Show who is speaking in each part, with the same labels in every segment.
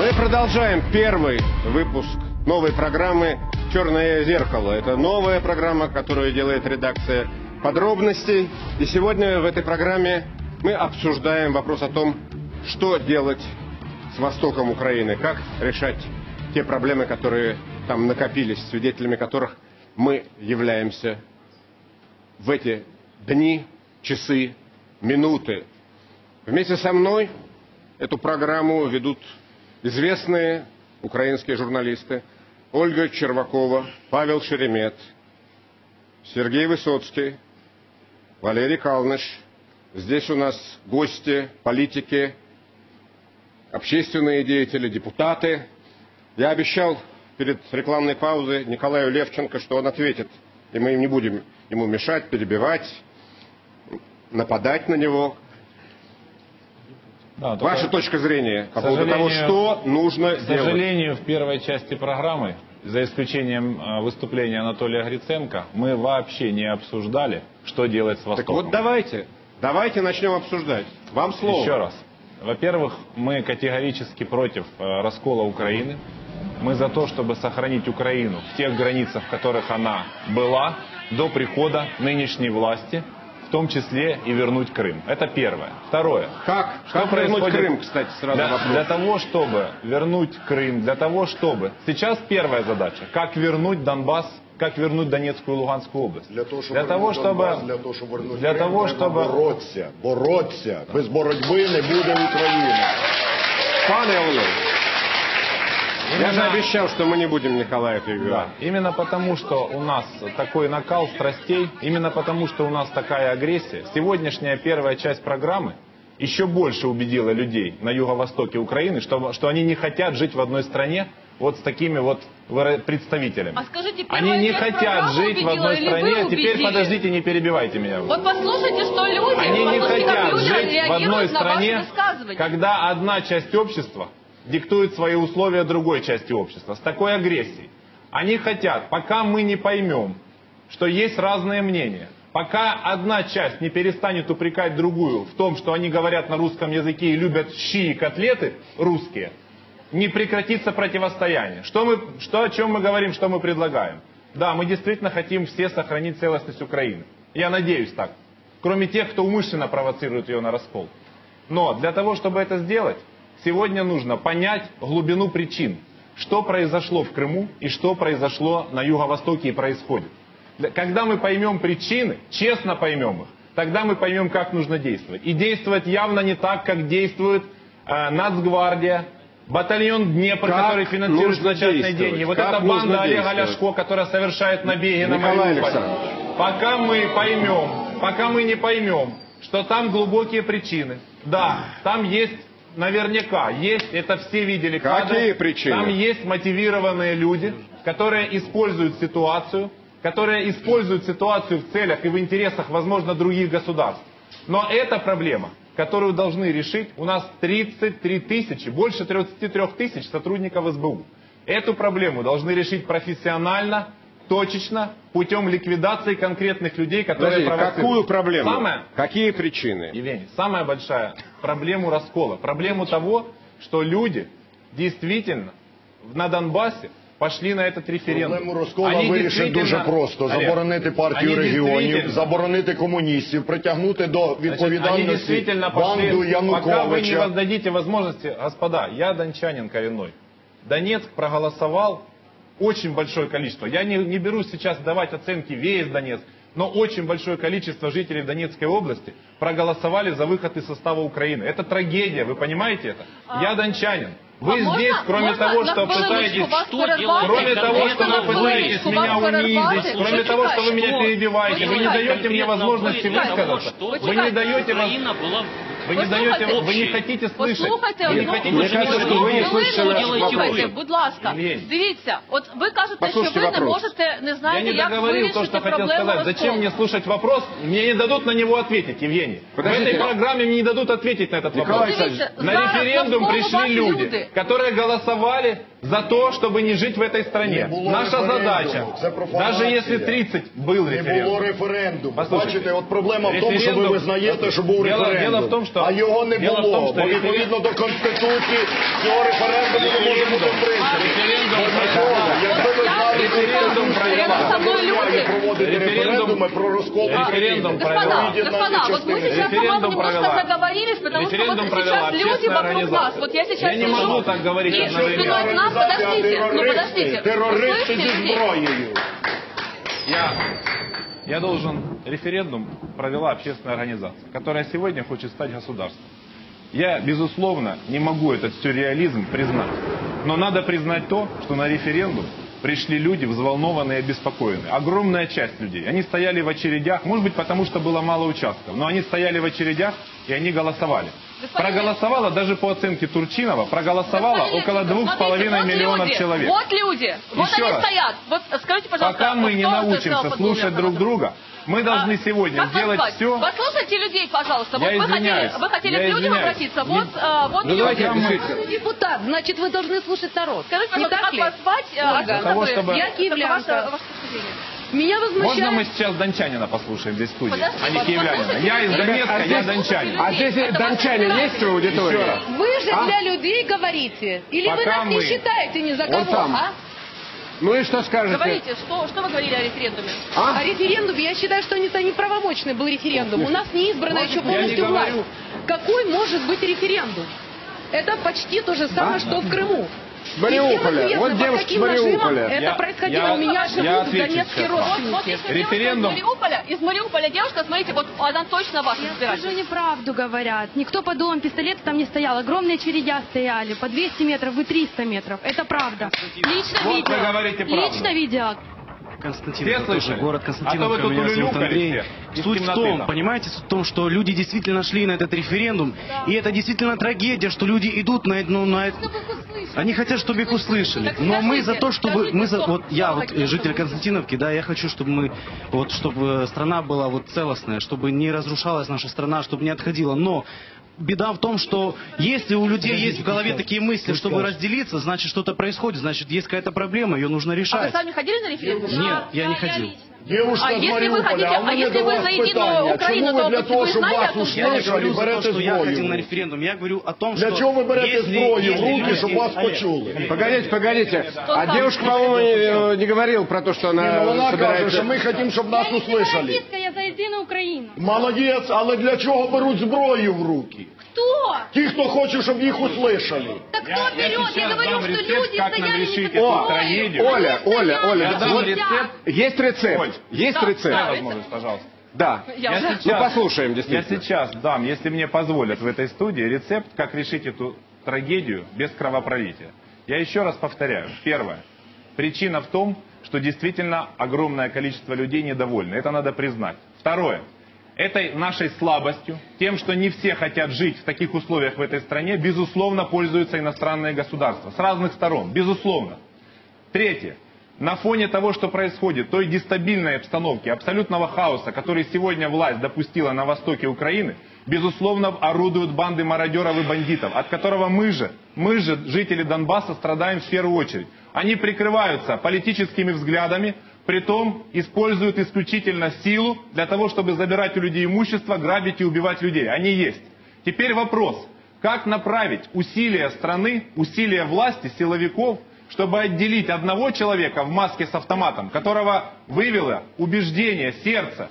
Speaker 1: Мы продолжаем первый выпуск новой программы «Черное зеркало». Это новая программа, которую делает редакция «Подробностей». И сегодня в этой программе мы обсуждаем вопрос о том, что делать с востоком Украины, как решать те проблемы, которые там накопились, свидетелями которых мы являемся в эти дни, часы, минуты. Вместе со мной эту программу ведут известные украинские журналисты Ольга Червакова, Павел Шеремет, Сергей Высоцкий, Валерий Калныш. Здесь у нас гости, политики, общественные деятели, депутаты. Я обещал перед рекламной паузой Николаю Левченко, что он ответит, и мы не будем ему мешать, перебивать, нападать на него. Да, ваша точка зрения по поводу того, что нужно делать? К
Speaker 2: сожалению, в первой части программы, за исключением выступления Анатолия Гриценко, мы вообще не обсуждали, что делать с Востоком.
Speaker 1: Так вот давайте начнем обсуждать. Вам слово.
Speaker 2: Еще раз. Во-первых, мы категорически против раскола Украины. Мы за то, чтобы сохранить Украину в тех границах, в которых она была до прихода нынешней власти, в том числе и вернуть Крым. Это первое. Второе.
Speaker 1: Как вернуть Крым, кстати, сразу вопрос.
Speaker 2: Для того, чтобы вернуть Крым, для того, чтобы... Сейчас первая задача. Как вернуть Донбасс, как вернуть Донецкую и Луганскую область.
Speaker 3: Для того, щоб вернуть Крим, треба боротися. Без боротьби не буде України.
Speaker 1: Пане Олег, я же обещал, что мы не будем Николая перебивать.
Speaker 2: Да. Именно потому, что у нас такой накал страстей, именно потому, что у нас такая агрессия, сегодняшняя первая часть программы еще больше убедила людей на юго-востоке Украины, что они не хотят жить в одной стране вот с такими вот представителями.
Speaker 4: А скажите,
Speaker 2: они не хотят жить в одной стране. Теперь подождите, не перебивайте меня.
Speaker 4: Вот послушайте, что люди...
Speaker 2: Они не хотят жить в одной стране, когда одна часть общества диктует свои условия другой части общества, с такой агрессией. Они хотят, пока мы не поймем, что есть разные мнения, пока одна часть не перестанет упрекать другую в том, что они говорят на русском языке и любят щи и котлеты русские, не прекратится противостояние. О чем мы говорим, что мы предлагаем? Да, мы действительно хотим все сохранить целостность Украины. Я надеюсь так. Кроме тех, кто умышленно провоцирует ее на раскол. Но для того, чтобы это сделать, сегодня нужно понять глубину причин, что произошло в Крыму и что произошло на Юго-Востоке и происходит. Когда мы поймем причины, честно поймем их, тогда мы поймем, как нужно действовать. И действовать явно не так, как действует Нацгвардия, батальон Днепр, который финансирует значительные деньги. Вот эта банда Олега Ляшко, которая совершает набеги на Мариуполь. Пока мы не поймем, что там глубокие причины. Да, там есть... Наверняка есть, это все видели кадры.
Speaker 1: Какие причины?
Speaker 2: Там есть мотивированные люди, которые используют ситуацию в целях и в интересах, возможно, других государств. Но эта проблема, которую должны решить, у нас 33 тысячи, больше 33 тысяч сотрудников СБУ. Эту проблему должны решить профессионально, точечно, путем ликвидации конкретных людей, которые провоцируют.
Speaker 1: Какую проблему? Какие причины?
Speaker 2: Евгений, самая большая проблема раскола. Проблему того, что люди действительно на Донбассе пошли на этот референдум.
Speaker 3: Проблему розкола вирішити дуже просто. Заборонити партію регіонів, заборонити комуністів, притягнути до відповідальності банду Януковича.
Speaker 2: Пока вы не воздадите возможности, господа, я дончанин коренной. Донецк проголосовал очень большое количество. Я не берусь сейчас давать оценки весь Донецк, но очень большое количество жителей Донецкой области проголосовали за выход из состава Украины. Это трагедия, вы понимаете это? Я дончанин. Вы здесь, кроме того, что пытаетесь, меня унизить, кроме того, что вы меня перебиваете, вы не даете мне возможности высказаться, вы не даете вы не хотите слышать.
Speaker 4: Вы не хотите слышать, что вы не слышите. Будь ласка, дивіться, от ви кажете, що ви не можете, не знаєте, як вирішити проблему.
Speaker 2: Зачем мне слушать вопрос? Мне не дадут на него ответить, Евгений. В этой программе мне не дадут ответить на этот вопрос. На референдум пришли люди, которые голосовали за то, чтобы не жить в этой стране. Наша задача, даже если 30 был референдум.
Speaker 3: Не було референдуму. Бачите, от проблема в тому, що ви визнаєте, що був референдум.
Speaker 2: Дело в том, что
Speaker 3: А його не було, бо відповідно до Конституції цього референдуму не може бути якби ви знали, проводити референдуми про розкол України.
Speaker 4: Господа, вот мы сейчас, по-моему, немножко заговорились, потому что вот сейчас люди вокруг нас. Вот я сейчас
Speaker 2: не могу так говорить одновременно.
Speaker 4: И нас, подождите,
Speaker 3: Терористи зі зброєю.
Speaker 2: Я должен... Референдум провела общественная организация, которая сегодня хочет стать государством. Я, безусловно, не могу этот сюрреализм признать. Но надо признать то, что на референдум пришли люди взволнованные и обеспокоенные. Огромная часть людей. Они стояли в очередях, может быть, потому что было мало участков, но они стояли в очередях, и они голосовали. Проголосовало, даже по оценке Турчинова, проголосовало около 2,5 миллионов человек.
Speaker 4: Вот люди, вот
Speaker 2: Еще
Speaker 4: они
Speaker 2: раз.
Speaker 4: стоят. Вот скажите, пожалуйста,
Speaker 2: пока мы не научимся слушать друг друга, мы должны сегодня сделать все...
Speaker 4: Послушайте людей, пожалуйста. Вот вы хотели к людям обратиться. Вот
Speaker 5: люди. Депутат, значит, вы должны слушать народ.
Speaker 4: Скажите, пожалуйста, как вас звать?
Speaker 5: Я киевлянка. Меня возмущает...
Speaker 2: Можно мы сейчас дончанина послушаем здесь в студии, а не киевлянина? Я из Донецка, я дончанин.
Speaker 1: А здесь дончанин есть в аудитории?
Speaker 5: Вы же для людей говорите. Или вы нас не считаете ни за кого, а?
Speaker 1: Ну и что скажете?
Speaker 4: Говорите, что вы говорили о референдуме?
Speaker 5: О референдуме, я считаю, что это неправомочный был референдум. У нас не избрана еще полностью власть. Какой может быть референдум? Это почти то же самое, что в Крыму.
Speaker 1: С Мариуполя. Вот девушка с Мариуполя.
Speaker 5: Это происходило у меня, живут в Донецке родственники.
Speaker 4: Вот если референдум из Мариуполя девушка, смотрите, вот она точно ваша избиратель.
Speaker 6: Уже неправду говорят. Никто под дулом пистолета там не стоял. Огромные очередя стояли. По 200 метров и 300 метров. Это правда. Лично
Speaker 2: вот
Speaker 6: видела.
Speaker 2: Вы говорите правду.
Speaker 6: Лично видела.
Speaker 7: Константиновка, тоже город Константиновка, меня зовут Андрей. Суть в том, понимаете, суть в том, что люди действительно шли на этот референдум, и это действительно трагедия, что люди идут на это. Они хотят, чтобы их услышали. Но мы за то, чтобы я житель Константиновки, да, я хочу, чтобы чтобы страна была целостная, чтобы не разрушалась наша страна, чтобы не отходила. Но беда в том, что если у людей есть в голове такие мысли, чтобы разделиться, значит что-то происходит, значит есть какая-то проблема, ее нужно решать.
Speaker 4: А вы сами ходили на референдум?
Speaker 7: Нет, я не ходил.
Speaker 3: Девушка з Маріуполя, а
Speaker 4: если вы за единую Украину,
Speaker 3: чому ви для того, щоб вас
Speaker 7: Я не
Speaker 3: услышали,
Speaker 7: говорю за то,
Speaker 3: берете
Speaker 7: что я ходил на
Speaker 3: зброю?
Speaker 7: референдум, я говорю о том,
Speaker 3: Для
Speaker 7: что...
Speaker 3: чого ви берете зброю в руки,
Speaker 7: люди-
Speaker 3: щоб вас почули?
Speaker 1: Погодите. А девушка, по-моему, не говорила про то, что она
Speaker 3: Вона каже,
Speaker 1: собирается...
Speaker 3: що ми хочемо, щоб нас услышали.
Speaker 6: Я за единую Украину.
Speaker 3: Молодець, але для чого беруть зброю в руки?
Speaker 6: Кто?
Speaker 3: Ті, хто хоче, щоб їх услышали.
Speaker 6: Так кто берет? Я говорю, что люди
Speaker 2: как нам
Speaker 6: стояли
Speaker 2: решить
Speaker 6: не
Speaker 2: эту трагедию.
Speaker 1: Оля,
Speaker 2: Я дам
Speaker 1: вот
Speaker 2: рецепт.
Speaker 1: есть рецепт. Есть
Speaker 2: Дай
Speaker 1: рецепт.
Speaker 2: возможность, пожалуйста.
Speaker 1: Да. Ну, послушаем,
Speaker 2: Я
Speaker 1: действительно.
Speaker 2: сейчас дам, если мне позволят в этой студии, рецепт, как решить эту трагедию без кровопролития. Я еще раз повторяю. Первое. Причина в том, что действительно огромное количество людей недовольны. Это надо признать. Второе. Этой нашей слабостью, тем, что не все хотят жить в таких условиях в этой стране, безусловно, пользуются иностранные государства. С разных сторон. Безусловно. Третье. На фоне того, что происходит, той дестабильной обстановки, абсолютного хаоса, который сегодня власть допустила на востоке Украины, безусловно, орудуют банды мародеров и бандитов, от которого мы же, жители Донбасса, страдаем в первую очередь. Они прикрываются политическими взглядами, притом используют исключительно силу для того, чтобы забирать у людей имущество, грабить и убивать людей. Они есть. Теперь вопрос, как направить усилия страны, усилия власти, силовиков, чтобы отделить одного человека в маске с автоматом, которого вывело убеждение, сердце,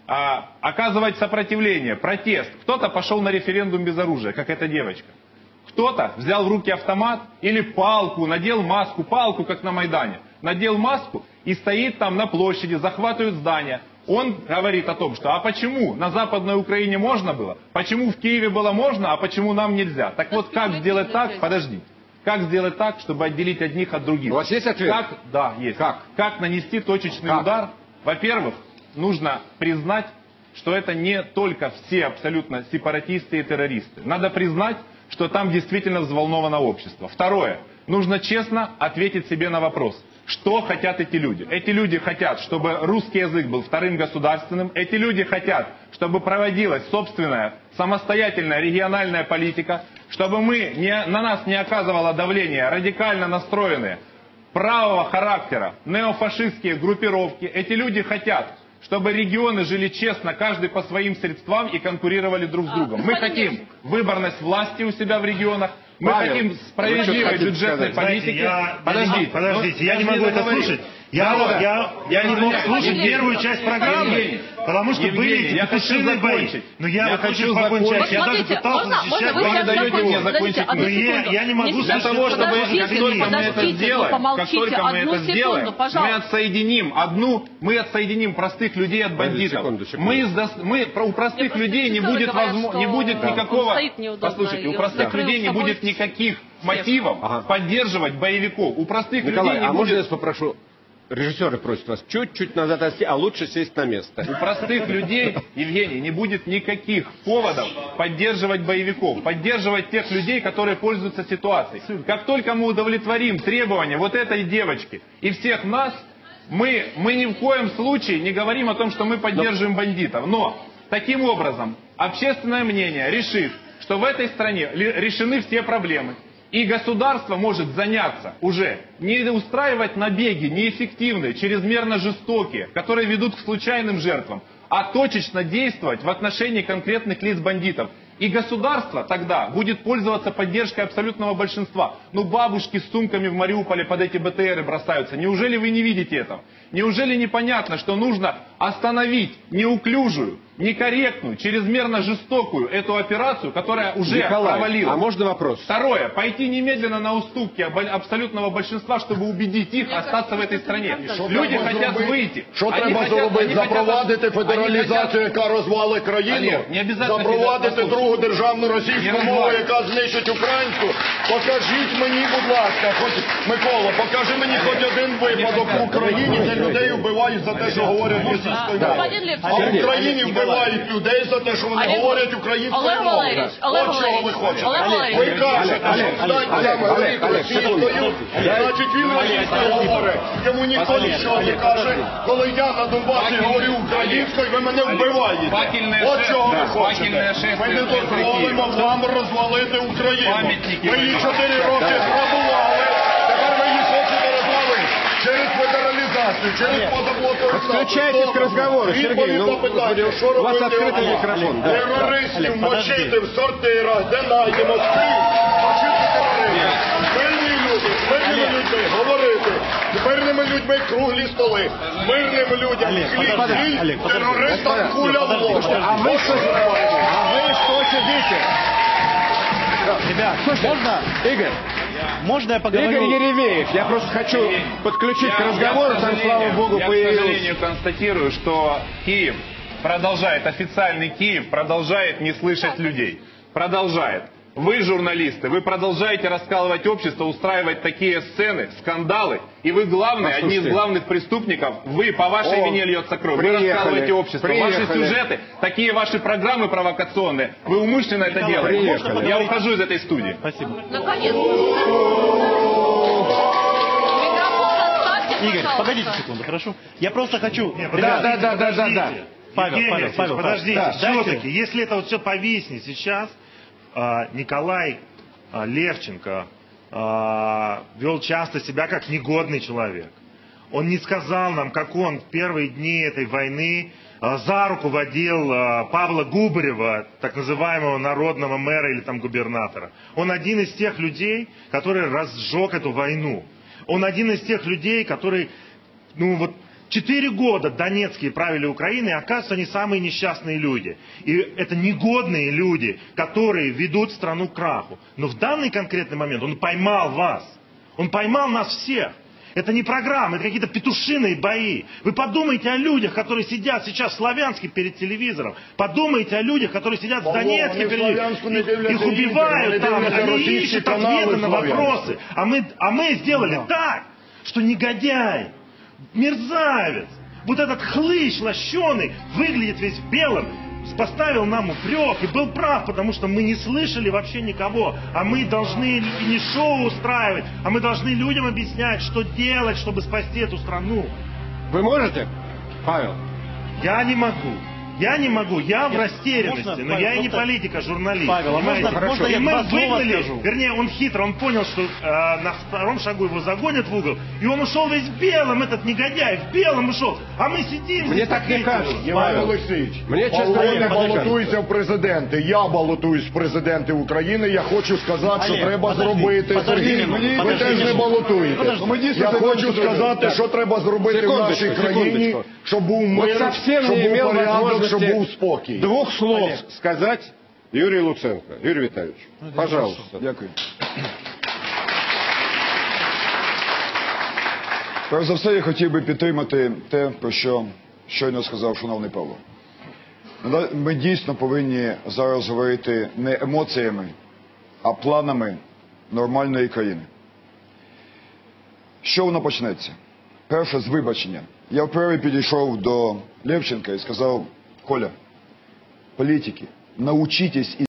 Speaker 2: оказывать сопротивление, протест. Кто-то пошел на референдум без оружия, как эта девочка. Кто-то взял в руки автомат или палку, надел маску, палку, как на Майдане, надел маску и стоит там на площади, захватывает здание. Он говорит о том, что а почему на Западной Украине можно было, почему в Киеве было можно, а почему нам нельзя. Так вот, как сделать так, подожди, как сделать так, чтобы отделить одних от других?
Speaker 1: У вас есть ответ?
Speaker 2: Да, есть. Как нанести точечный удар? Во-первых, нужно признать, что это не только все абсолютно сепаратисты и террористы. Надо признать, что там действительно взволновано общество. Второе. Нужно честно ответить себе на вопрос, что хотят эти люди. Эти люди хотят, чтобы русский язык был вторым государственным. Эти люди хотят, чтобы проводилась собственная самостоятельная региональная политика, чтобы на нас не оказывало давление радикально настроенные правого характера неофашистские группировки. Эти люди хотят, чтобы регионы жили честно, каждый по своим средствам и конкурировали друг с другом. Мы хотим выборность власти у себя в регионах, мы хотим справедливой бюджетной политики.
Speaker 8: Подождите, я не могу это слушать. Я не мог слушать первую часть программы, потому что были эти петушиные бои. Но я хочу закончить. Я даже пытался защищать.
Speaker 2: Вы не даете мне закончить.
Speaker 8: Но я не могу
Speaker 2: для того, чтобы как только мы это сделаем, мы отсоединим простых людей от бандитов. У простых людей не будет никакого. Послушайте, у простых людей не будет никаких мотивов поддерживать боевиков. У простых людей не будет.
Speaker 1: А можно я попрошу? Режиссеры просят вас чуть-чуть назад отойти, а лучше сесть на место.
Speaker 2: У простых людей, Евгений, не будет никаких поводов поддерживать боевиков, поддерживать тех людей, которые пользуются ситуацией. Как только мы удовлетворим требования вот этой девочки и всех нас, мы ни в коем случае не говорим о том, что мы поддерживаем бандитов. Но таким образом общественное мнение решит, что в этой стране решены все проблемы. И государство может заняться уже не устраивать набеги неэффективные, чрезмерно жестокие, которые ведут к случайным жертвам, а точечно действовать в отношении конкретных лиц бандитов. И государство тогда будет пользоваться поддержкой абсолютного большинства. Ну, бабушки с сумками в Мариуполе под эти БТРы бросаются. Неужели вы не видите этого? Неужели непонятно, что нужно остановить неуклюжую, некорректную, чрезмерно жестокую эту операцию, которая уже провалилась?
Speaker 1: А можно вопрос?
Speaker 2: Второе. Пойти немедленно на уступки абсолютного большинства, чтобы убедить их остаться в этой стране. Люди хотят выйти.
Speaker 3: Що треба зробити? Запровадити федералізацію, яка розвалить країну? Запровадити другу державну російську мову, яка знищить українську? Покажіть мені, будь ласка, Микола, покажи мені хоч один випадок в Україні, де людей вбивають за те, що говорять російською мовою. А в Україні вбивають людей за те, що вони говорять українською мовою. От чого ви хочете. Ви кажете, що здатні говорити російською, значить він російською говорить. Йому ніхто нічого не каже. Коли я на Донбасі говорю українською, ви мене вбиваєте. От чого ви хочете. Ми не дозволимо вам розвалити Україну. Ви її 4 роки грабували, тепер ви її хочете розвалити. Через федерализацию, через позаблоковый статус.
Speaker 1: Подключайтесь к разговору, Сергей. Ну, у вас открытый микрофон.
Speaker 3: Террористів мочити в сортирах, де найдемо скрізь. Мочити террористів. Мирні люди, з мирними людьми говорити. З мирними людьми круглі столи. Мирним людям хліб, терористам куля в лоб.
Speaker 1: А вы что сидите?
Speaker 7: Ребят, можно?
Speaker 1: Игорь.
Speaker 7: Можно я поговорю?
Speaker 1: Игорь Еревеев, я просто хочу подключить к разговору, там, слава богу, появился.
Speaker 2: Я, к сожалению, констатирую, что Киев продолжает, официальный Киев продолжает не слышать людей. Продолжает. Вы, журналисты, вы продолжаете раскалывать общество, устраивать такие сцены, скандалы. И вы главные, одни из главных преступников, вы, по вашей вине льется кровь. Вы раскалываете общество. Ваши сюжеты, такие ваши программы провокационные, вы умышленно это делаете. Я ухожу из этой студии.
Speaker 7: Спасибо.
Speaker 4: Наконец-то.
Speaker 7: Игорь, погодите секунду, хорошо? Я просто хочу...
Speaker 8: Да.
Speaker 7: Павел,
Speaker 8: подождите. Все-таки, если это вот все повиснет сейчас... Николай Левченко вел часто себя как негодный человек. Он не сказал нам, как он в первые дни этой войны за руку водил Павла Губарева, так называемого народного мэра или там губернатора. Он один из тех людей, который разжег эту войну. Он один из тех людей, который, 4 года донецкие правили Украиной, и оказывается, они самые несчастные люди. И это негодные люди, которые ведут страну к краху. Но в данный конкретный момент он поймал вас. Он поймал нас всех. Это не программа, это какие-то петушиные бои. Вы подумайте о людях, которые сидят сейчас в Славянске перед телевизором. Подумайте о людях, которые сидят в Донецке перед телевизором. Их убивают там, они ищут ответы на вопросы. А мы сделали так, что негодяй, мерзавец, вот этот хлыщ лощеный, выглядит весь в белом, поставил нам упрек и был прав, потому что мы не слышали вообще никого, а мы должны не шоу устраивать, а мы должны людям объяснять, что делать, чтобы спасти эту страну.
Speaker 1: Вы можете, Павел?
Speaker 8: Я не могу. Я не могу, я в растерянности, но я и не политик, а журналист.
Speaker 7: Павел, можно я
Speaker 8: мы
Speaker 7: выгнали, скажу?
Speaker 8: Вернее, он хитро, он понял, что на втором шагу его загонят в угол, и он ушел весь в белом, этот негодяй, в белом ушел, а мы сидим.
Speaker 1: Мне так не кажется.
Speaker 3: Павел Олексійович, Павло не балотується в президенти, я балотуюсь в президенти України, я хочу сказати, що треба зробити. Ви теж не балотуєте. Я хочу сказати, що треба зробити в нашій країні, щоб був мир, щоб був порядок, щоб був спокій.
Speaker 1: Двух слов сказать Юрию Луценко. Юрий Витальевич, пожалуйста.
Speaker 9: Дякую. Перш за все, я хотів би підтримати те, про що щойно сказав шановний Павло. Ми дійсно повинні зараз говорити не емоціями, а планами нормальної країни. Що воно почнеться? Перше, з вибачення. Я вперше підійшов до Левченка і сказав: Коля, політики, научитесь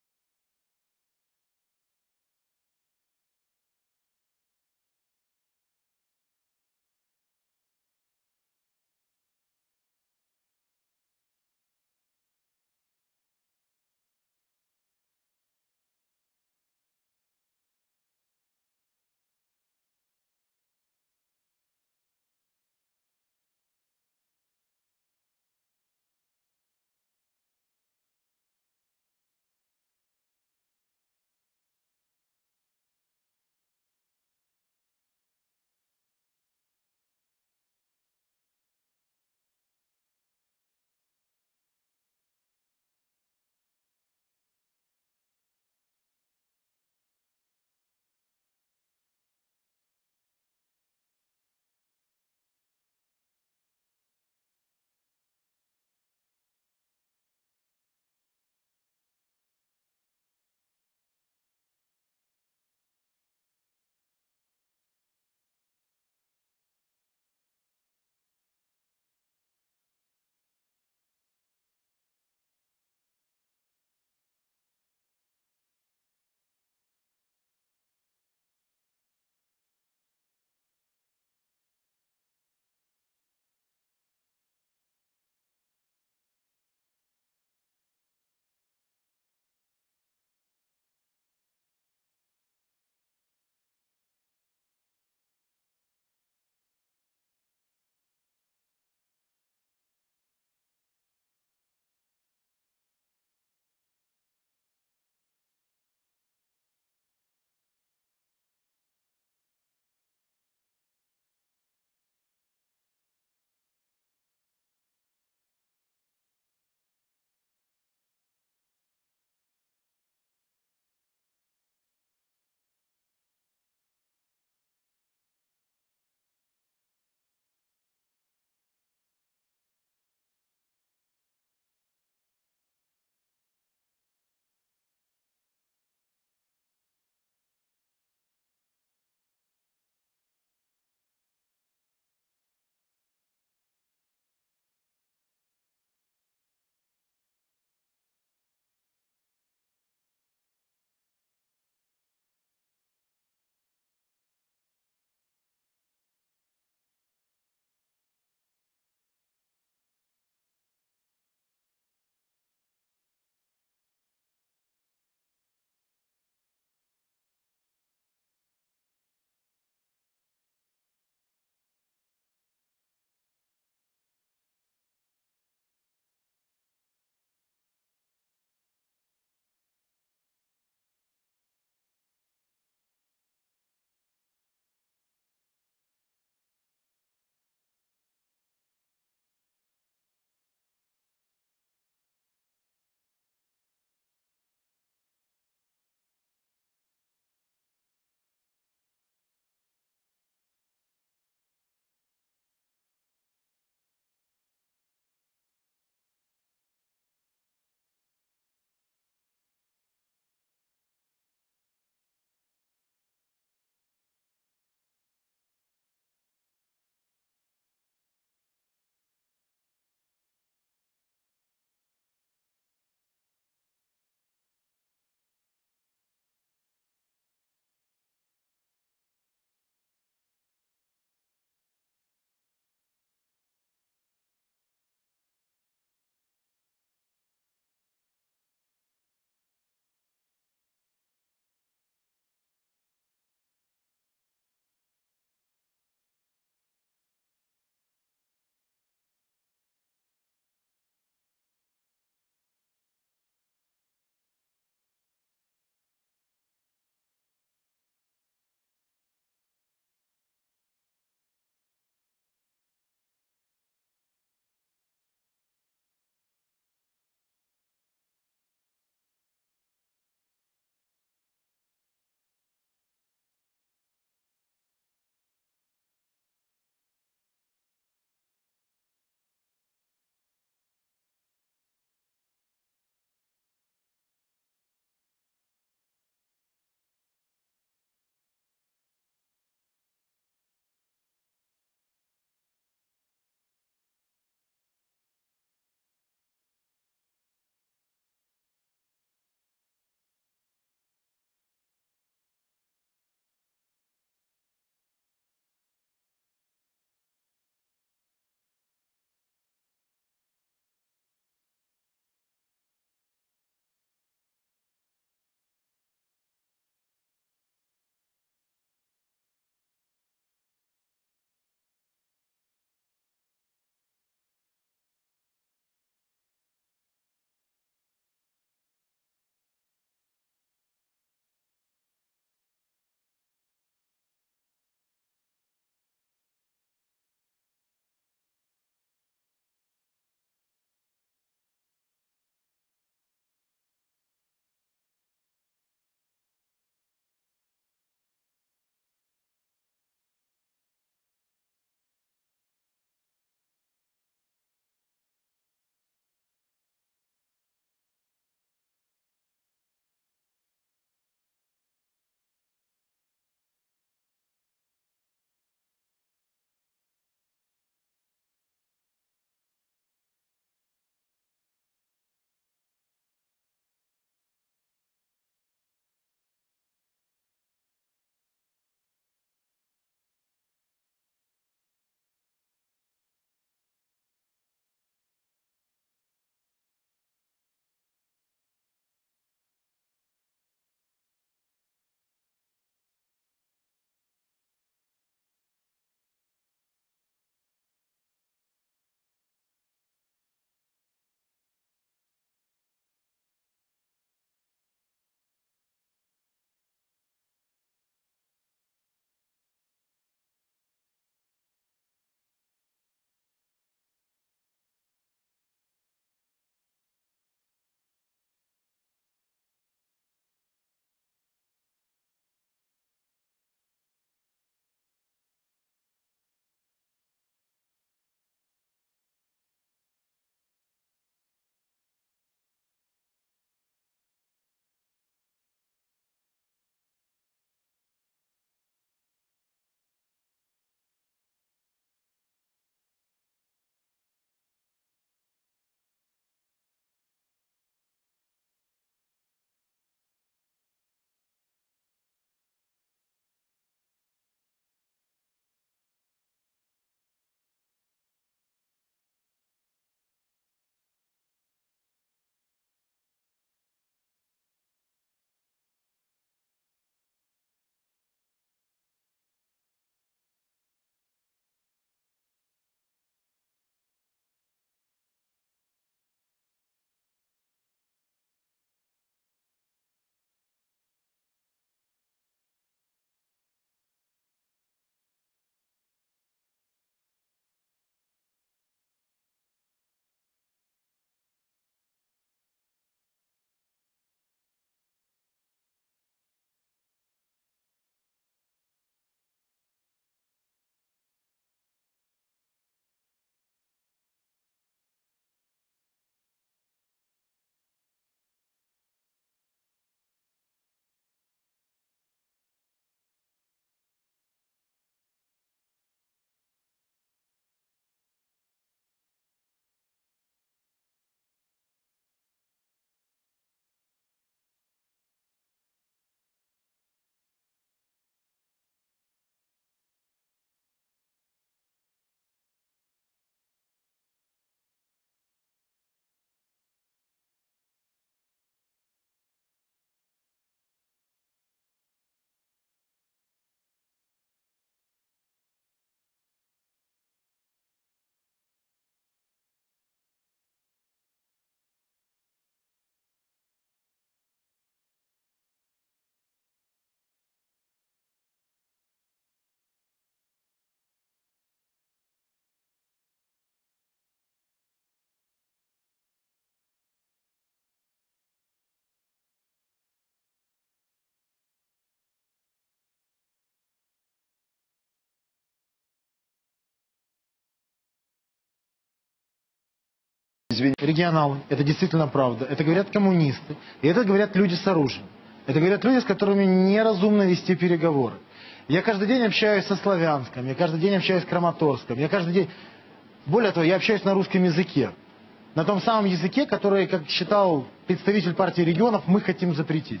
Speaker 9: извините.
Speaker 10: Регионалы, это действительно правда. Это говорят коммунисты. И это говорят люди с оружием. Это говорят люди, с которыми неразумно вести переговоры. Я каждый день общаюсь со Славянском, я каждый день общаюсь с Краматорском, я каждый день... Более того, я общаюсь на русском языке. На том самом языке, который, как считал представитель партии регионов, мы хотим запретить.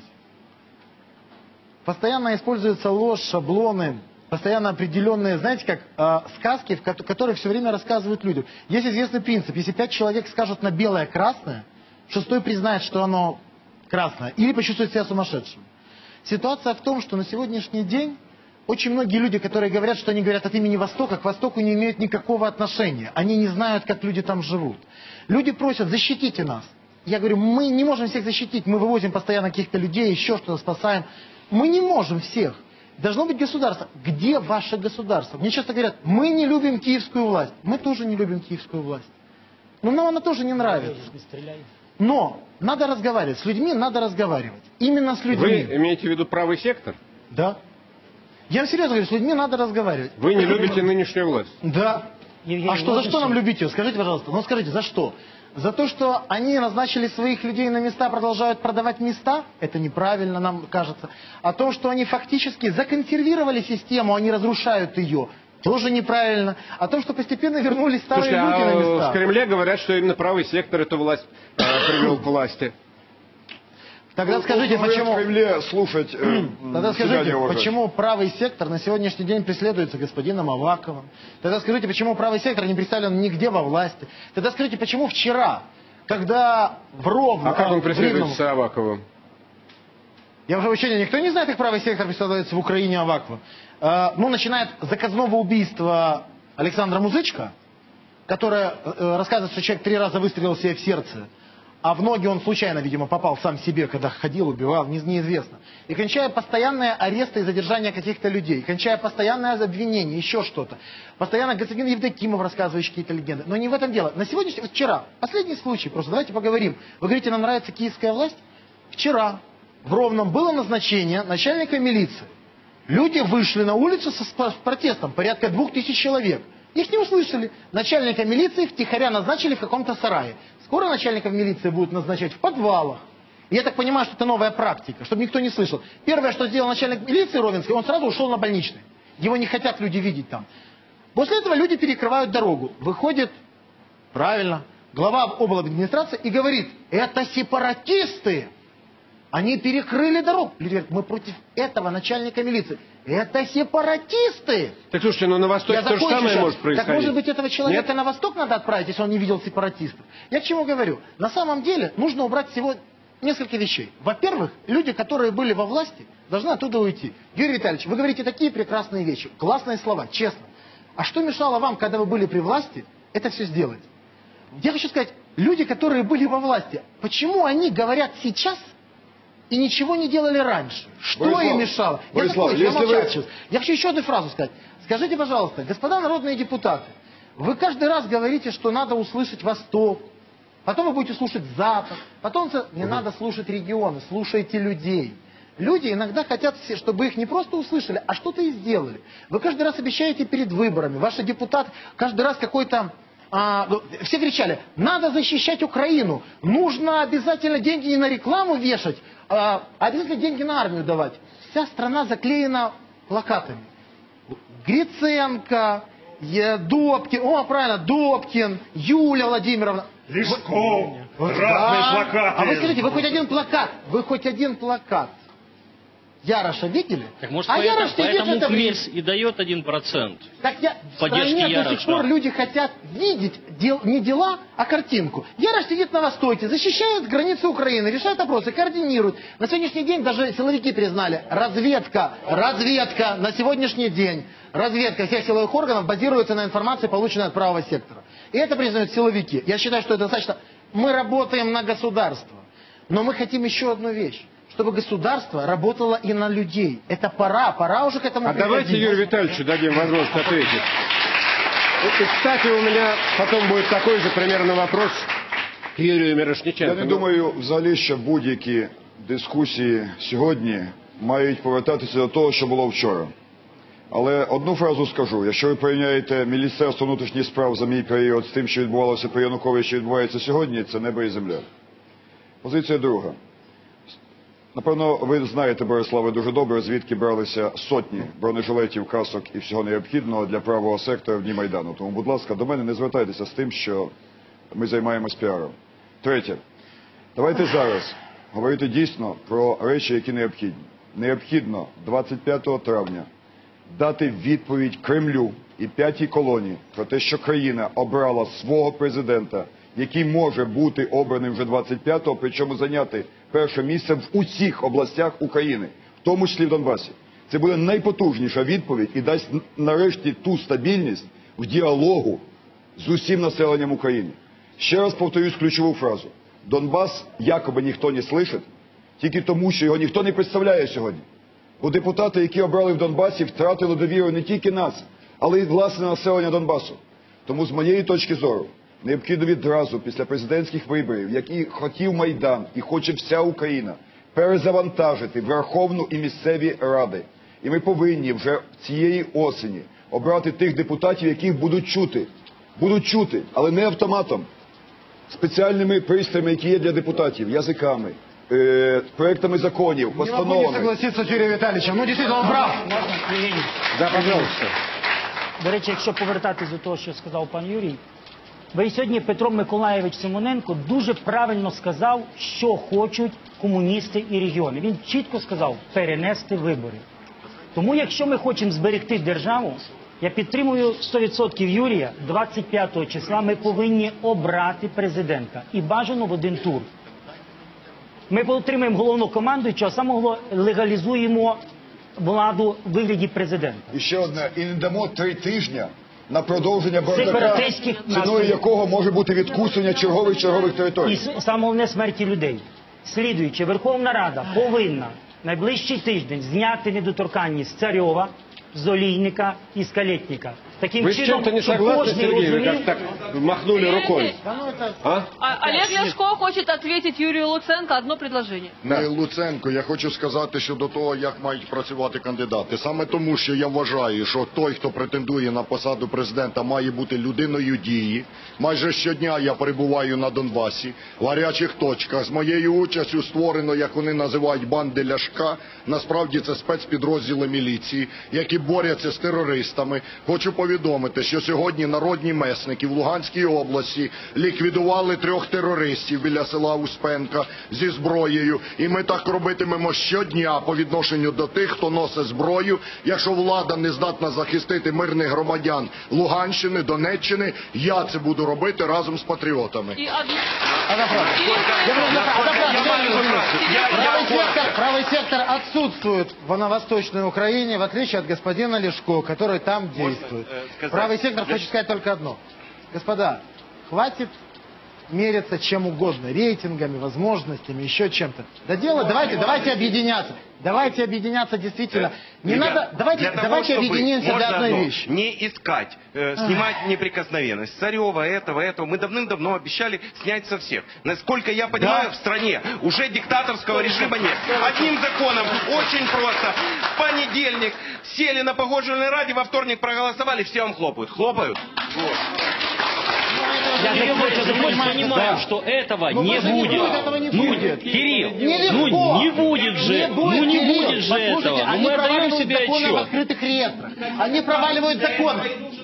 Speaker 10: Постоянно используется ложь, шаблоны, постоянно определенные, знаете, как сказки, которые все время рассказывают людям. Есть известный принцип, если 5 человек скажут на белое красное, 6-й признает, что оно красное, или почувствует себя сумасшедшим. Ситуация в том, что на сегодняшний день очень многие люди, которые говорят, что они говорят от имени Востока, к Востоку не имеют никакого отношения. Они не знают, как люди там живут. Люди просят, защитите нас. Я говорю, мы не можем всех защитить, мы вывозим постоянно каких-то людей, еще что-то спасаем. Мы не можем всех. Должно быть государство. Где ваше государство? Мне часто говорят, мы не любим киевскую власть. Мы тоже не любим киевскую власть. Но нам она тоже не нравится. Но надо разговаривать. С людьми надо разговаривать. Именно с людьми.
Speaker 1: Вы имеете в виду правый сектор?
Speaker 10: Да. Я вам серьезно говорю, с людьми надо разговаривать.
Speaker 1: Вы не любите нынешнюю власть?
Speaker 10: Да. А что, за что нам любить ее? Скажите, пожалуйста. Ну скажите, за что? За то, что они назначили своих людей на места, продолжают продавать места? Это неправильно, нам кажется. О том, что они фактически законсервировали систему, они разрушают ее. Тоже неправильно. О том, что постепенно вернулись старые люди на места.
Speaker 1: В Кремле говорят, что именно правый сектор эту власть привел к власти.
Speaker 10: Тогда скажите, почему...
Speaker 9: В Кремле слушать,
Speaker 10: Тогда скажите, почему правый сектор на сегодняшний день преследуется господином Аваковым? Тогда скажите, почему правый сектор не представлен нигде во власти? Тогда скажите, почему вчера, когда в Ровно...
Speaker 1: А как он преследуется Аваковым?
Speaker 10: Я уже учение, никто не знает, как правый сектор преследуется в Украине Аваковым. Ну, начинает с заказного убийства Александра Музычка, которое рассказывает, что человек 3 раза выстрелил себе в сердце, а в ноги он случайно, видимо, попал сам себе, когда ходил, убивал, неизвестно. И кончая постоянные аресты и задержания каких-то людей, кончая постоянное обвинение, еще что-то. Постоянно господин Евдокимов рассказывающий какие-то легенды. Но не в этом дело. На сегодняшний, вчера, последний случай, просто давайте поговорим. Вы говорите, нам нравится киевская власть? Вчера в Ровном было назначение начальника милиции. Люди вышли на улицу с протестом, порядка 2000 человек. Их не услышали. Начальника милиции втихаря назначили в каком-то сарае. Скоро начальников милиции будут назначать в подвалах. И я так понимаю, что это новая практика, чтобы никто не слышал. Первое, что сделал начальник милиции Ровенской, он сразу ушел на больничный. Его не хотят люди видеть там. После этого люди перекрывают дорогу. Выходит, правильно, глава обладминистрации и говорит, это сепаратисты. Они перекрыли дорогу. Люди говорят, мы против этого начальника милиции. Это сепаратисты.
Speaker 1: Так слушайте, но на Востоке то же самое может происходить.
Speaker 10: Так может быть этого человека на Восток надо отправить, если он не видел сепаратистов? Я к чему говорю? На самом деле нужно убрать всего несколько вещей. Во-первых, люди, которые были во власти, должны оттуда уйти. Юрий Витальевич, вы говорите такие прекрасные вещи, классные слова, честно. А что мешало вам, когда вы были при власти, это все сделать? Я хочу сказать, люди, которые были во власти, почему они говорят сейчас и ничего не делали раньше? Что им мешало? Я хочу еще одну фразу сказать. Скажите, пожалуйста, господа народные депутаты, вы каждый раз говорите, что надо услышать Восток, потом вы будете слушать Запад, потом не надо слушать регионы, слушайте людей. Люди иногда хотят, чтобы их не просто услышали, а что-то и сделали. Вы каждый раз обещаете перед выборами, ваши депутаты каждый раз какой-то... все кричали, надо защищать Украину, нужно обязательно деньги не на рекламу вешать, а обязательно деньги на армию давать. Вся страна заклеена плакатами. Гриценко, Добкин, правильно, Добкин, Юлия Владимировна.
Speaker 8: Лешков, разные плакаты.
Speaker 10: А вы скажите, вы хоть один плакат Яроша видели?
Speaker 11: Так может, поэтому Квельс и дает 1%
Speaker 10: так в стране до сих пор люди хотят видеть не дела, а картинку. Ярош сидит на Востоке, защищает границы Украины, решает вопросы, координирует. На сегодняшний день даже силовики признали, разведка на сегодняшний день, разведка всех силовых органов базируется на информации, полученной от правого сектора. И это признают силовики. Я считаю, что это достаточно. Мы работаем на государство, но мы хотим еще одну вещь. Чтобы государство работало и на людей. Это пора уже к этому приходить.
Speaker 1: Давайте Юрию Витальевичу дадим возможность ответить. И, кстати, у меня потом будет такой же примерно вопрос к Юрію Мірошниченку.
Speaker 9: Я не думаю, взагалі, що будь-які дискусії сьогодні мають повертатися до того, що було вчора. Але одну фразу скажу. Якщо ви порівняєте Міністерство внутрішніх справ за мій період з тим, що відбувалося при Януковичі, що відбувається сьогодні, це небо і земля. Позиція друга. Напевно, ви знаєте, Бориславе, дуже добре, звідки бралися сотні бронежилетів, касок і всього необхідного для правого сектора в дні Майдану. Тому, будь ласка, до мене не звертайтеся з тим, що ми займаємось піаром. Третє. Давайте зараз говорити дійсно про речі, які необхідні. Необхідно 25 травня дати відповідь Кремлю і п'ятій колоні про те, що країна обрала свого президента, який може бути обраним вже 25-го, причому зайняти перше місце в усіх областях України, в тому числі в Донбасі. Це буде найпотужніша відповідь і дасть нарешті ту стабільність в діалогу з усім населенням України. Ще раз повторюсь ключову фразу. Донбас якоби ніхто не слышить, тільки тому, що його ніхто не представляє сьогодні. Бо депутати, які обрали в Донбасі, втратили довіру не тільки нас, але й власне населення Донбасу. Тому з моєї точки зору, необхідно відразу після президентських виборів, які хотів Майдан і хоче вся Україна, перезавантажити Верховну і місцеві ради. І ми повинні вже цієї осені обрати тих депутатів, яких будуть чути. Будуть чути, але не автоматом. Спеціальними пристроями, які є для депутатів, язиками, проектами законів, постановами.
Speaker 10: Не могу не согласиться с Юрием Витальевичем. Ну, действительно, он прав.
Speaker 9: Да, пожалуйста.
Speaker 12: До речі, якщо повертатись до того, що сказав пан Юрій, ви сьогодні, Петро Миколайович Симоненко, дуже правильно сказав, що хочуть комуністи і регіони. Він чітко сказав – перенести вибори. Тому, якщо ми хочемо зберегти державу, я підтримую 100% Юрія, 25 числа ми повинні обрати президента. І бажано в один тур. Ми отримаємо головнокомандуючого, а саме легалізуємо владу в вигляді президента.
Speaker 9: І ще одне, і не дамо 3 тижні на продовження бардака, ціною якого може бути відкусення чергових територій.
Speaker 12: І саме головне – смерті людей. Слідуючи, Верховна Рада повинна найближчий тиждень зняти недоторканність Царьова, Олійника і Скалєтніка.
Speaker 1: Вы с чем-то не согласны, Сергей? Вы как так махнули рукой.
Speaker 4: Олег Ляшко хочет ответить Юрию Луценко одно предложение.
Speaker 3: Луценко, я хочу сказати щодо того, як мають працювати кандидати. Саме тому, що я вважаю, що той, хто претендує на посаду президента, має бути людиною дії. Майже щодня я перебуваю на Донбасі, в гарячих точках. З моєю участю створено, як вони називають, банди Ляшка. Насправді це спецпідрозділи міліції, які борються з терористами. Хочу повідомити, що сьогодні народні месники в Луганській області ліквідували 3 терористів біля села Успенка зі зброєю. І ми так робитимемо щодня по відношенню до тих, хто носить зброю. Якщо влада не здатна захистити мирних громадян Луганщини, Донеччини, я це буду робити разом з патріотами.
Speaker 10: Правый сектор отсутствует в Восточной Украине, в отличие от господина Ляшко, который там действует. Правый сектор хочет сказать только одно. Господа, хватит мериться чем угодно, рейтингами, возможностями, еще чем-то. Да дело, давайте объединяться. Давайте объединяться действительно. Не
Speaker 13: Ребят,
Speaker 10: надо, давайте объединимся для одной вещи.
Speaker 13: Не искать, снимать неприкосновенность. Царева, этого. Мы давным-давно обещали снять со всех. Насколько я понимаю, в стране уже диктаторского режима нет. Одним законом, очень просто. В понедельник сели на Погодженной раде, во вторник проголосовали, все вам хлопают. Хлопают? Вот.
Speaker 11: Я понимаю, что этого не будет. Кирилл, не будет же. Не будет же этого.
Speaker 10: Они проваливают законы в открытых реестрах. Они проваливают законы.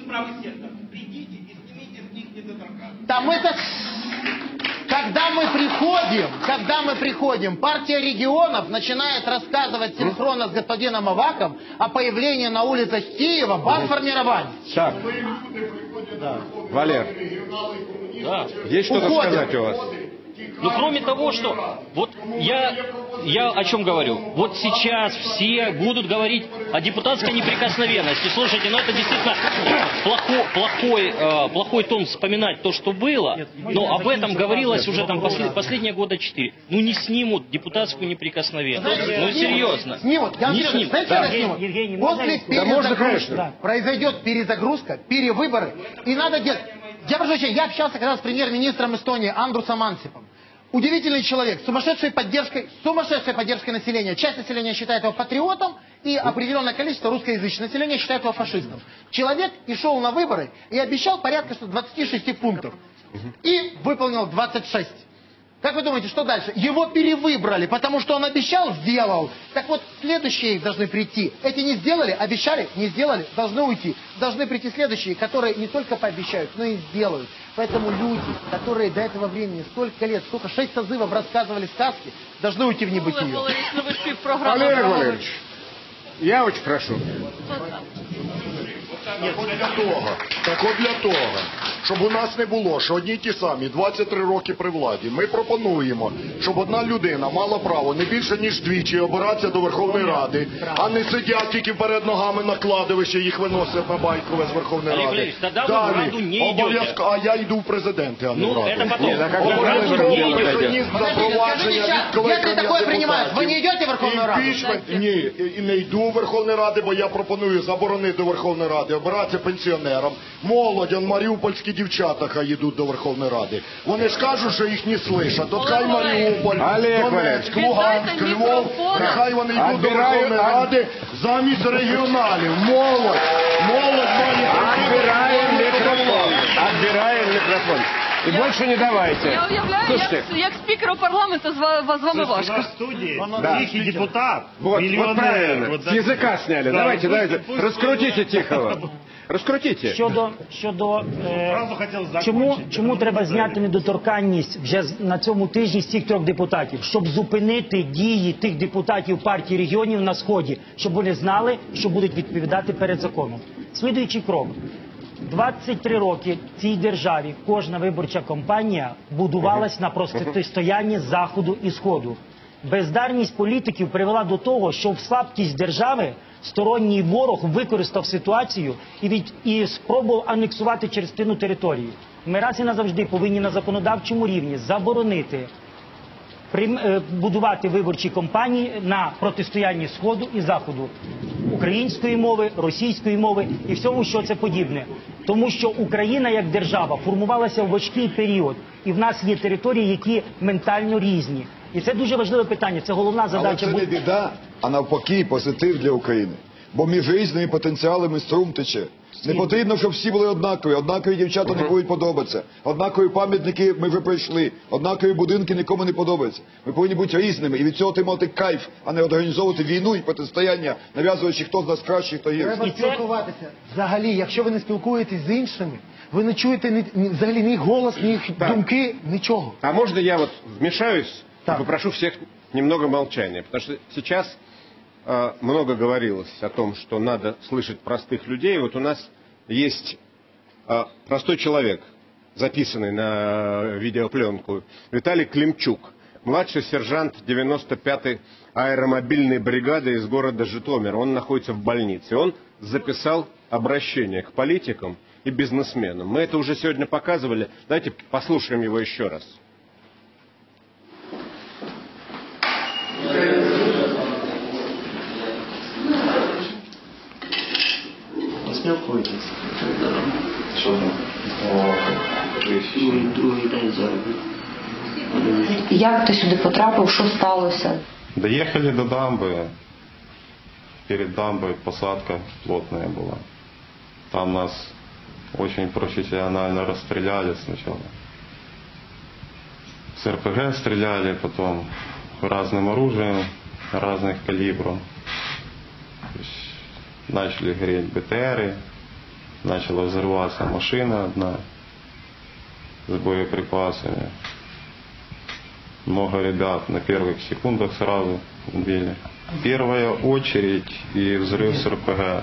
Speaker 10: Там это... Когда мы приходим, партия регионов начинает рассказывать синхронно с господином Аваком о появлении на улицах Киева бандформирований.
Speaker 1: Так.
Speaker 10: Да.
Speaker 1: Валер,
Speaker 11: Да.
Speaker 1: Есть что-то сказать у вас?
Speaker 11: Ну, кроме того, что вот я о чем говорю. Вот сейчас все будут говорить о депутатской неприкосновенности. Слушайте, ну это действительно плохой тон вспоминать то, что было. Но об этом говорилось уже там последние года 4. Ну не снимут депутатскую неприкосновенность. Ну серьезно.
Speaker 10: Снимут. Не снимут. Знаете, после перезагрузки произойдет перезагрузка, перевыборы. И надо делать... Я общался когда с премьер-министром Эстонии Андрусом Ансипом. Удивительный человек, с сумасшедшей поддержкой населения. Часть населения считает его патриотом, и определенное количество русскоязычного населения считают его фашистом. Человек и шел на выборы и обещал порядка 26 пунктов. И выполнил 26. Как вы думаете, что дальше? Его перевыбрали, потому что он обещал, сделал. Так вот, следующие должны прийти. Эти не сделали, обещали, не сделали, должны уйти. Должны прийти следующие, которые не только пообещают, но и сделают. Поэтому люди, которые до этого времени столько лет, столько 6 созывов рассказывали сказки, должны уйти в небытие.
Speaker 1: Валерий Валерьевич, я очень прошу.
Speaker 3: Так от для того, щоб у нас не було, що одні й ті самі 23 роки при владі, ми пропонуємо, щоб одна людина мала право не більше ніж двічі обиратися до Верховної Ради, а не сидять тільки перед ногами на кладовищі, їх виносять на Байкове з Верховної Ради. Далі, обов'язково, а я йду в президенти, а не в Раду. Обов'язково механізм запровадження відкликання депутатів.
Speaker 10: Ви не йдете в Верховну Раду?
Speaker 3: Ні, і не йду в Верховну Раду, бо я пропоную заборонити Верховної Ради обиратися пенсіонерам. Молодь, маріупольські дівчата хай йдуть до Верховної Ради. Вони ж кажуть, що їх не слышать. От хай Маріуполь, Донецьк, Луганськ, Львов, хай вони йдуть до Верховної Ради замість регіоналів. Молодь має...
Speaker 1: Отбираем микрофон. И больше не давайте.
Speaker 4: Я уявляю, як спікеру парламенту з вами важко.
Speaker 8: В студии тихий депутат,
Speaker 1: вот
Speaker 8: миллионер.
Speaker 1: Вот с языка сняли. Давайте. Раскрутите Тихого. Розкрутіть.
Speaker 12: Чому треба зняти недоторканність вже на цьому тижні з цих 3 депутатів? Щоб зупинити дії тих депутатів партії регіонів на Сході, щоб вони знали, що будуть відповідати перед законом. Слідуючий крок. 23 роки в цій державі кожна виборча кампанія будувалась на протистоянні Заходу і Сходу. Бездарність політиків привела до того, що в слабкість держави сторонній ворог використав ситуацію і спробував анексувати частину території. Ми раз і назавжди повинні на законодавчому рівні заборонити будувати виборчі кампанії на протистоянні Сходу і Заходу. Української мови, російської мови і всьому, що це подібне. Тому що Україна як держава формувалася в важкий період. І в нас є території, які ментально різні. І це дуже важливе питання, це головна задача.
Speaker 9: Але це не біда, а навпаки позитив для України. Бо між різними потенціалами струм тече. Не потрібно, щоб всі були однакові. Однакові дівчата не будуть подобатися. Однакові пам'ятники ми вже пройшли. Однакові будинки нікому не подобаються. Ми повинні бути різними і від цього отримати кайф, а не організовувати війну і протистояння, нав'язуючи, хто з нас кращий, хто гірший.
Speaker 10: Треба спілкуватися. Взагалі, якщо ви не спілкуєтесь з іншими, ви не чуєте взагалі ні голос, ні думки, нічого.
Speaker 1: А можно я вот вмешаюсь и попрошу всех немного молчания? Потому что сейчас много говорилось о том, что надо слышать простых людей. Вот у нас есть простой человек, записанный на видеопленку, Виталий Климчук, младший сержант 95-й аэромобильной бригады из города Житомир. Он находится в больнице. Он записал обращение к политикам и бизнесменам. Мы это уже сегодня показывали. Давайте послушаем его еще раз.
Speaker 14: Спілкуйтесь. Що там? Другий день заробітку.
Speaker 15: Як ти сюди потрапив? Що сталося?
Speaker 14: Доехали до дамбы. Перед дамбой посадка плотная была. Там нас очень профессионально расстреляли сначала. С РПГ стреляли, потом разным оружием, разных калибров. Начали гореть БТРы, начала взрываться машина одна с боеприпасами. Много ребят на первых секундах сразу убили. Первая очередь и взрыв с РПГ.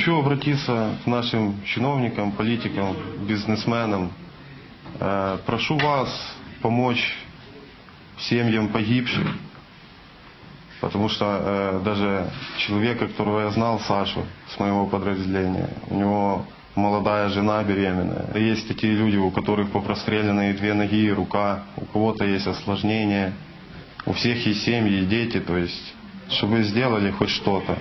Speaker 14: Хочу обратиться к нашим чиновникам, политикам, бизнесменам. Прошу вас помочь семьям погибших, потому что даже человека, которого я знал, Сашу, с моего подразделения, у него молодая жена беременная. Есть такие люди, у которых попростреляны 2 ноги и рука, у кого-то есть осложнения, у всех есть семьи и дети, то есть, чтобы вы сделали хоть что-то.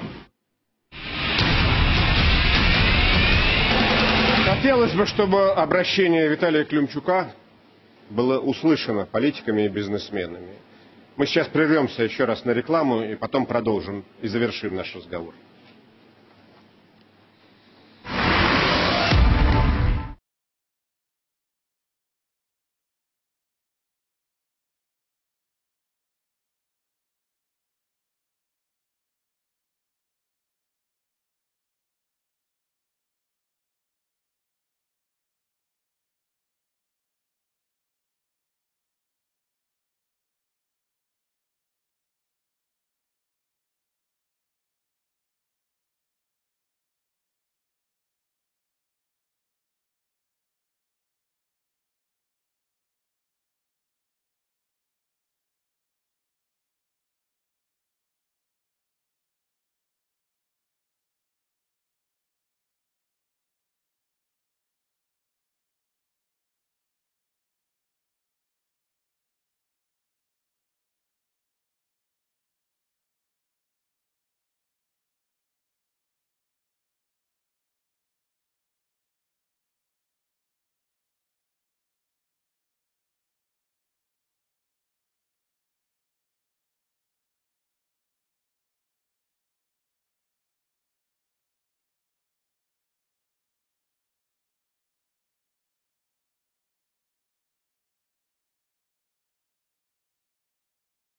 Speaker 1: Хотелось бы, чтобы обращение Виталия Климчука было услышано политиками и бизнесменами. Мы сейчас прервемся еще раз на рекламу и потом продолжим и завершим наш разговор.